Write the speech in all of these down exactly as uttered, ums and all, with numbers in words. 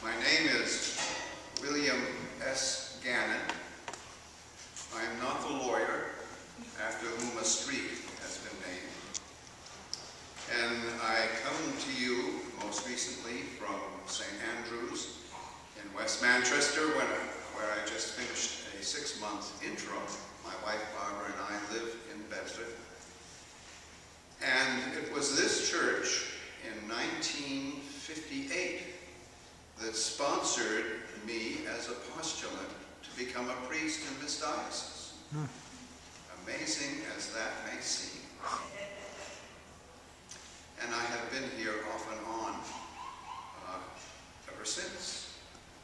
My name is William S. Gannon. I am not the lawyer after whom a street has been named. And I come to you most recently from Saint Andrew's in West Manchester, when, where I just finished a six-month interim. My wife Barbara and I live in Bedford. And it was this church in nineteen fifty-eight that sponsored me as a postulant to become a priest in this diocese. Hmm. Amazing as that may seem. And I have been here off and on uh, ever since.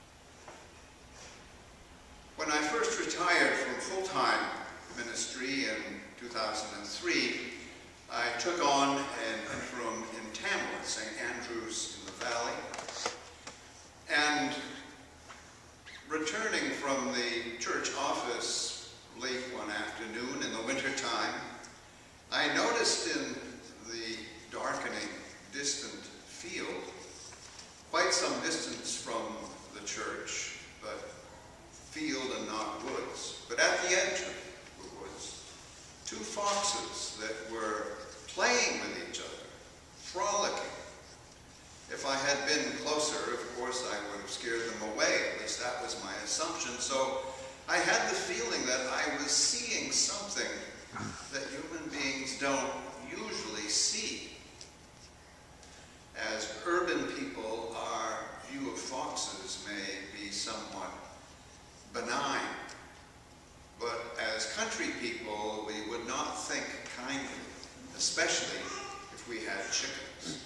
When I first retired from full-time ministry in two thousand three, I took on an interim in Tamworth, Saint Andrew's in the Valley. And returning from the church office late one afternoon in the winter time, I noticed in the darkening, distant field, quite some distance from the church, but field and not woods, but at the edge of the woods, two foxes that were playing with each other, frolicking. If I had been closer, of course, I would have scared them away. At least that was my assumption. So I had the feeling that I was seeing something that human beings don't usually see. As urban people, our view of foxes may be somewhat benign. But as country people, we would not think kindly, especially if we had chickens.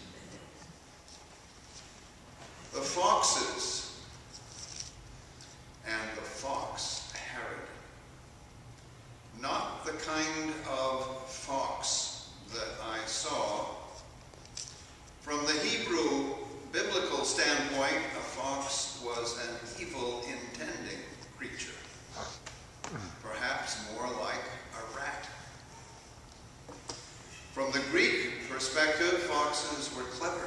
The foxes and the fox Herod. Not the kind of fox that I saw. From the Hebrew biblical standpoint, a fox was an evil intending creature. Perhaps more like a rat. From the Greek perspective, foxes were clever.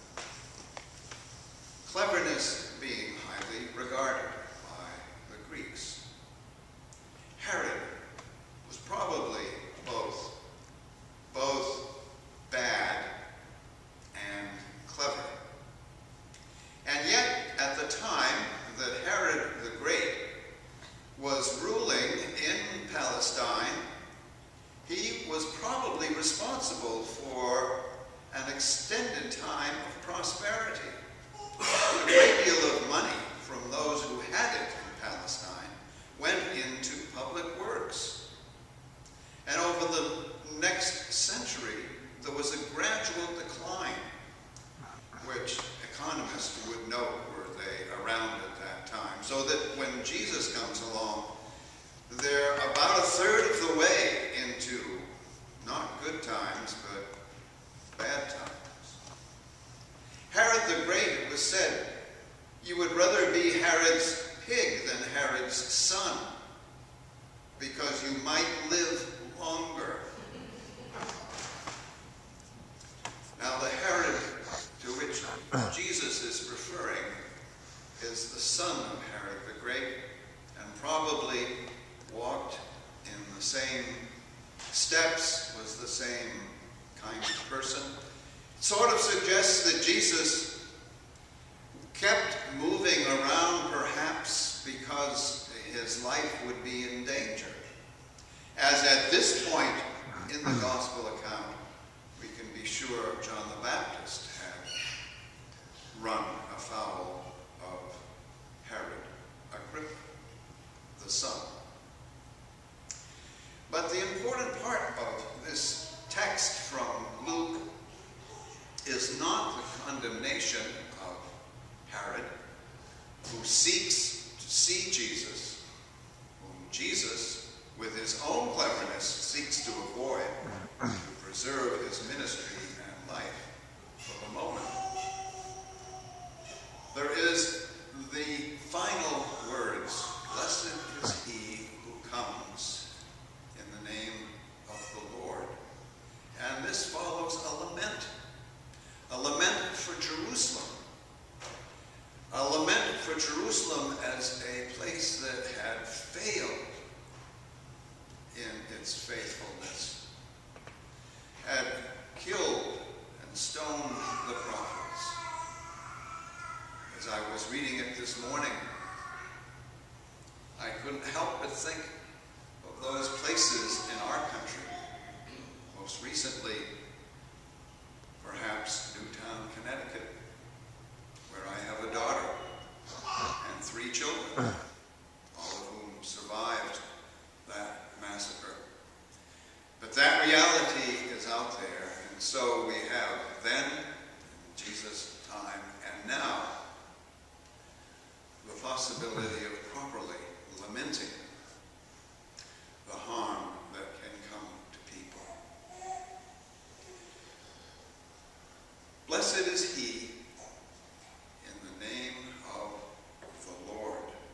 Cleverness being highly regarded by the Greeks. Herod was probably both, both bad and clever. And yet, at the time that Herod the Great was ruling in Palestine, he was probably responsible for an extended time of prosperity. A great deal of money from those who had it in Palestine went into public works. And over the next century, there was a gradual decline, which economists would note were they around at that time. So that when Jesus comes along, they're about a third of the way into not good times, but bad times. Herod the Great, it was said, you would rather be Herod's pig than Herod's son, because you might live longer. Now the Herod to which Jesus is referring is the son of Herod the Great, and probably walked in the same steps, was the same kind of person. Sort of suggests that Jesus kept moving around perhaps because his life would be in danger. As at this point in the gospel account, we can be sure John the Baptist had run afoul of Herod Agrippa, the son. But the important part of this text from Luke is not the condemnation of Herod, who seeks to see Jesus, whom Jesus, with his own cleverness, seeks to avoid, to preserve his ministry and life for the moment. There is the final words, blessed is he who comes in the name of the Lord. And this follows a lament. A lament for Jerusalem. A lament Jerusalem as a place that had failed in its faithfulness, had killed and stoned the prophets. As I was reading it this morning, I couldn't help but think of those places in our country. Most recently, perhaps Newtown, Connecticut, where I have a daughter and three children, all of whom survived that massacre. But that reality is out there, and so we have then, in Jesus' time, and now, the possibility of properly lamenting the harm that can come to people. Blessed is he in the name of the Lord.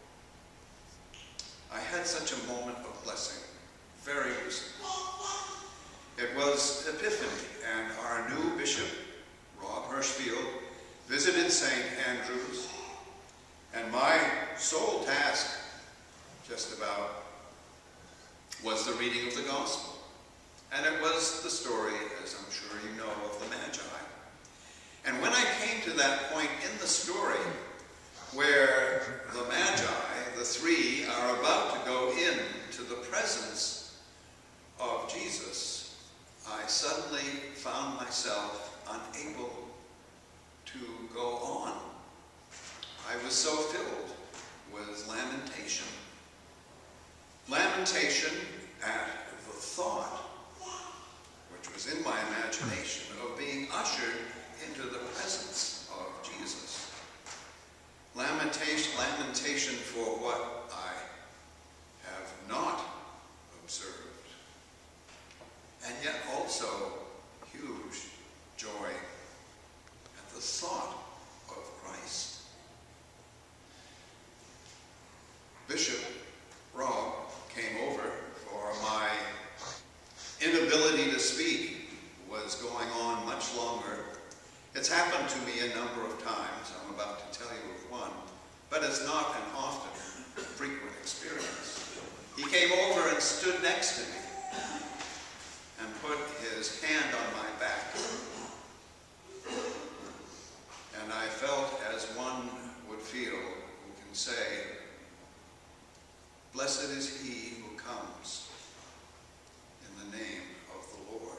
I had such a moment of blessing very recently. It was Epiphany, and our new bishop, Rob Hirschfield, visited Saint Andrew's, and my sole task, just about, was the reading of the gospel. And it was the story, as I'm sure you know, of the Magi. And when I came to that point in the story where the Magi, the three, are about to go into the presence of Jesus, I suddenly found myself unable to go on. I was so filled with lamentation. Lamentation at the thought, which was in my imagination, of being ushered into the presence of Jesus. Lamentation, lamentation for what I have not observed. And yet also huge joy at the thought of Christ. Bishop Rob came over for my inability to speak was going on much longer. It's happened to me a number of times. I'm about to tell you of one, but it's not an often frequent experience. He came over and stood next to me and put his hand on my back. And I felt as one would feel who can say, "Blessed is he who comes in the name of the Lord."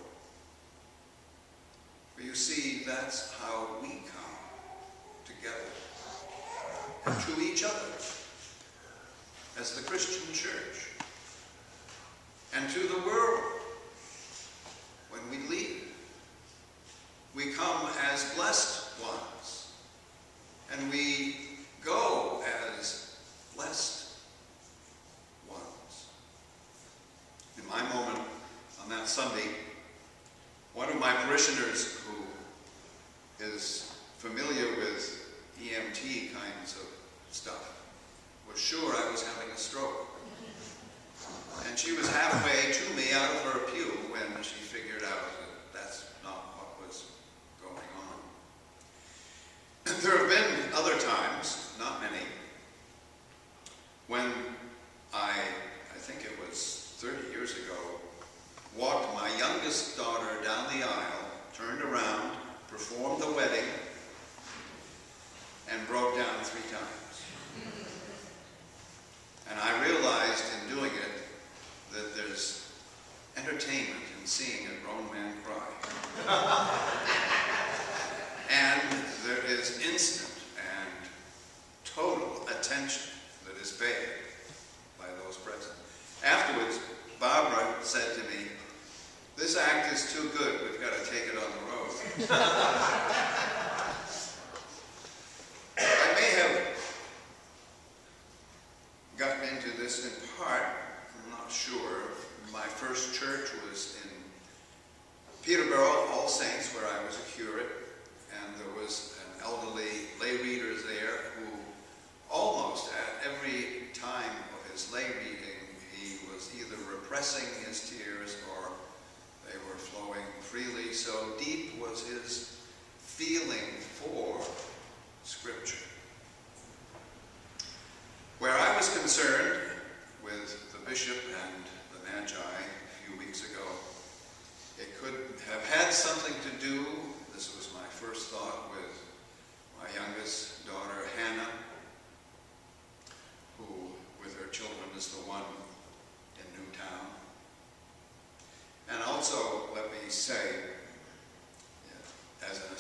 For you see, that's how we come together and to each other as the Christian church and to the world when we leave. We come as blessed ones, and we go as blessed ones. In my moment on that Sunday, one of my parishioners who is familiar with E M T kinds of stuff was sure I was having a stroke. And she was halfway to me out of her pew when she figured out that that's not what was going on. And there have been other times, not many, when I, I think it was thirty years ago, walked my youngest daughter down the aisle, turned around, performed the wedding, and broke down three times. And I realized in doing it that there's entertainment in seeing a grown man cry. And there is instant and total attention that is paid by those present. Afterwards, Barbara said to me, "This act is too good, we've got to take it on the road." I may have gotten into this in part, I'm not sure. My first church was in Peterborough, All Saints, where I was a curate, and there was an elderly lay reader there who almost at every time of his lay reading, he was either repressing his tears or they were flowing freely. So deep was his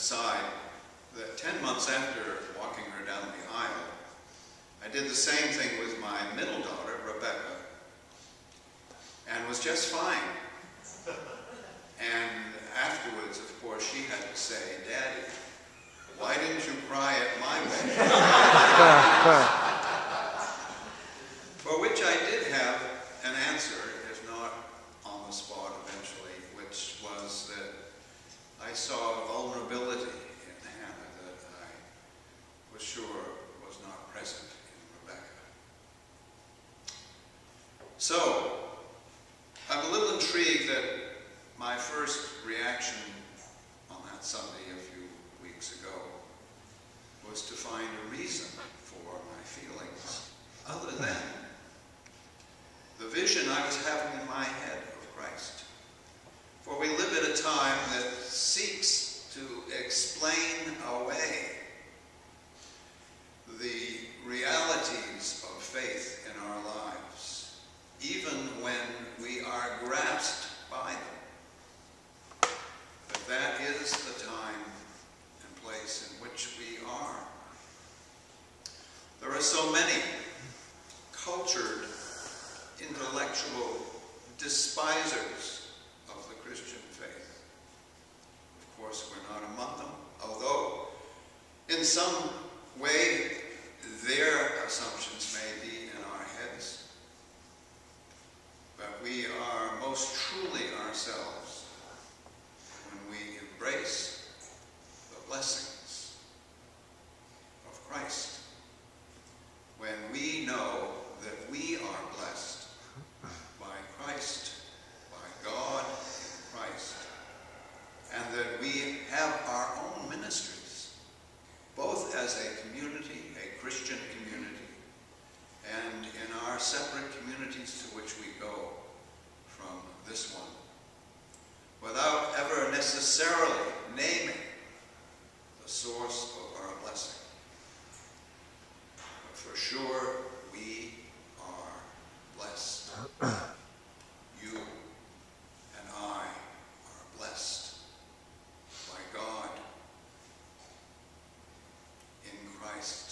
aside that ten months after walking her down the aisle, I did the same thing with my middle daughter, Rebecca, and was just fine. And afterwards, of course, she had to say, "Daddy, why didn't you cry at my wedding?" For which I did have an answer, if not on the spot eventually, which was that I saw a vulnerability in Hannah that I was sure was not present in Rebecca. So, I'm a little intrigued that my first reaction on that Sunday a few weeks ago was to find a reason for my feelings other than the vision I was having in my head of Christ. For we live at a time that seeks to explain away the realities of faith in our lives, even when we are grasped by them. But that is the time and place in which we are. There are so many cultured, intellectual despisers of the Christian faith. Of course, we're not among them, although in some way their assumptions may be in our heads. But we are most truly ourselves when we embrace the blessings of Christ, when we know that we are blessed by Christ, by God in Christ, and that we have our own ministries, both as a community, a Christian community, and in our separate communities to which we go from this one, without ever necessarily naming the source of our blessing. But for sure, we are blessed. You and I are blessed by God in Christ.